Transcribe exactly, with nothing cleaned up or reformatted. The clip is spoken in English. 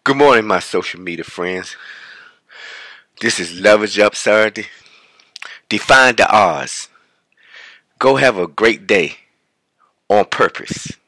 Good morning, my social media friends. This is Leverage Up Saturday. Define the odds. Go have a great day on purpose.